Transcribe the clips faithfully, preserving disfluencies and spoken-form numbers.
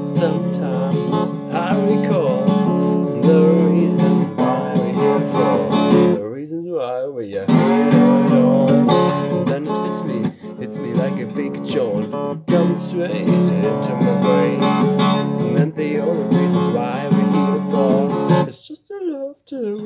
Sometimes I recall the reasons why we're here for, the reasons why we are here at all. And then it hits me, hits me like a big jolt, comes straight into my brain. And then the only reasons why we're here for is just to love to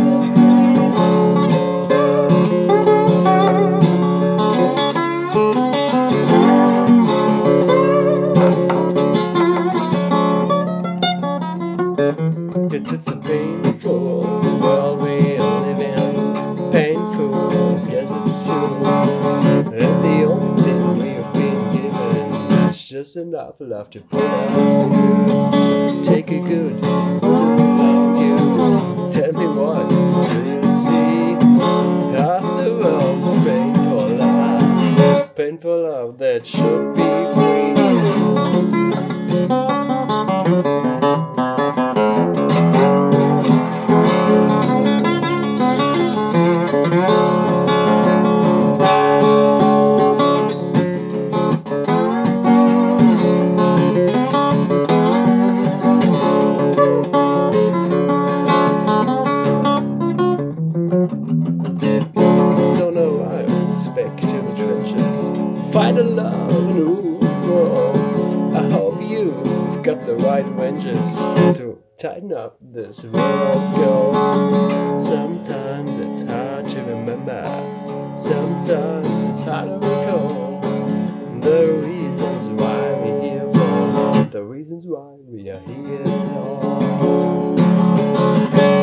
It's a painful world we are living, painful, yes it's true. And the only thing we have been given is just enough love to put us through. Take a good look around you, tell me what do you see? Half the world is painful love, painful love that should be free. Back to the trenches, find a love and ooh, oh, I hope you've got the right wrenches to tighten up this world go. Sometimes it's hard to remember, sometimes it's hard to recall the reasons why we're here for, the reasons why we are here at all.